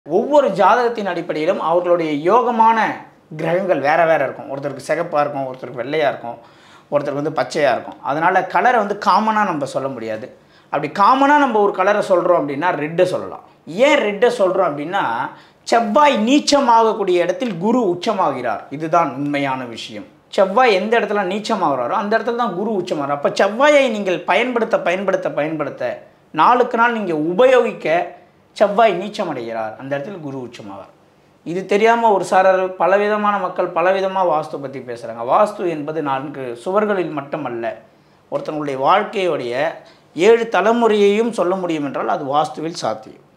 ஒவ்வொரு ஜாதகத்தின் அடிப்படையிலும் அவர்களுடைய யோகமான கிரகங்கள் வேறு வேறு இருக்கும். ஒருத்தருக்கு சிகப்பாக இருக்கும், ஒருத்தருக்கு வெள்ளையாக இருக்கும், ஒருத்தருக்கு வந்து பச்சையாக இருக்கும். அதனால் கலரை வந்து காமனாக நம்ம சொல்ல முடியாது. அப்படி காமனாக நம்ம ஒரு கலரை சொல்கிறோம் அப்படின்னா ரெட்டை சொல்லலாம். ஏன் ரெட்டை சொல்கிறோம் அப்படின்னா, செவ்வாய் நீச்சமாகக்கூடிய இடத்தில் குரு உச்சமாகிறார். இதுதான் உண்மையான விஷயம். செவ்வாய் எந்த இடத்துல நீச்சமாகிறாரோ அந்த இடத்துல தான் குரு உச்சமாகிறார். அப்போ செவ்வாயை நீங்கள் பயன்படுத்த நாளுக்கு நாள் நீங்கள் உபயோகிக்க செவ்வாய் நீச்சமடைகிறார். அந்த இடத்துல குரு உச்சமாவார். இது தெரியாமல் ஒரு சாரர் பலவிதமான மக்கள் பலவிதமாக வாஸ்து பற்றி பேசுகிறாங்க. வாஸ்து என்பது 4 சுவர்களில் மட்டுமல்ல, ஒருத்தனுடைய வாழ்க்கையுடைய 7 தலைமுறையையும் சொல்ல முடியும் என்றால் அது வாஸ்துவில் சாத்தியம்.